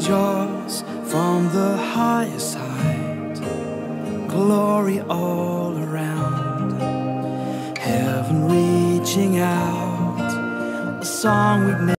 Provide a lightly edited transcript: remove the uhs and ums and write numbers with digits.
yours from the highest height, glory all around, heaven reaching out, a song we've never